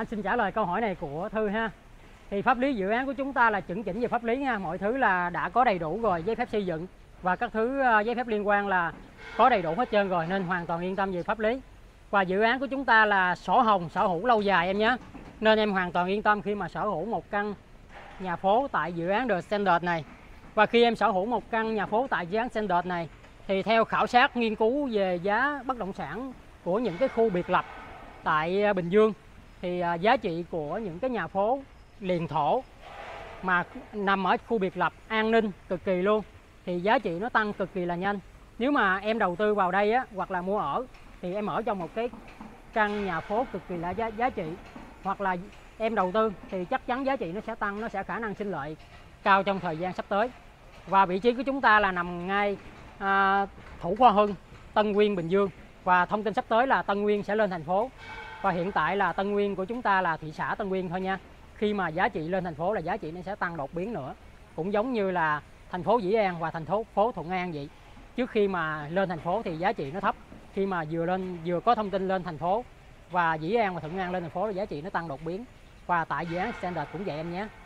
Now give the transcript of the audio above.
Anh xin trả lời câu hỏi này của Thư ha. Thì pháp lý dự án của chúng ta là chuẩn chỉnh về pháp lý nha, mọi thứ là đã có đầy đủ rồi, giấy phép xây dựng và các thứ giấy phép liên quan là có đầy đủ hết trơn rồi, nên hoàn toàn yên tâm về pháp lý. Và dự án của chúng ta là sổ hồng, sở hữu lâu dài em nhé. Nên em hoàn toàn yên tâm khi mà sở hữu một căn nhà phố tại dự án The Standard này. Và khi em sở hữu một căn nhà phố tại dự án Standard này thì theo khảo sát nghiên cứu về giá bất động sản của những cái khu biệt lập tại Bình Dương thì giá trị của những cái nhà phố liền thổ mà nằm ở khu biệt lập an ninh cực kỳ luôn thì giá trị nó tăng cực kỳ là nhanh. Nếu mà em đầu tư vào đây á, hoặc là mua ở thì em ở trong một cái căn nhà phố cực kỳ là giá trị, hoặc là em đầu tư thì chắc chắn giá trị nó sẽ tăng, nó sẽ khả năng sinh lợi cao trong thời gian sắp tới. Và vị trí của chúng ta là nằm ngay Thủ Khoa Hưng, Tân Nguyên, Bình Dương. Và thông tin sắp tới là Tân Nguyên sẽ lên thành phố. Và hiện tại là Tân Nguyên của chúng ta là thị xã Tân Nguyên thôi nha. Khi mà giá trị lên thành phố là giá trị nó sẽ tăng đột biến nữa. Cũng giống như là thành phố Dĩ An và thành phố Thuận An vậy. Trước khi mà lên thành phố thì giá trị nó thấp. Khi mà vừa có thông tin lên thành phố và Dĩ An và Thuận An lên thành phố là giá trị nó tăng đột biến. Và tại dự án Standard cũng vậy em nhé.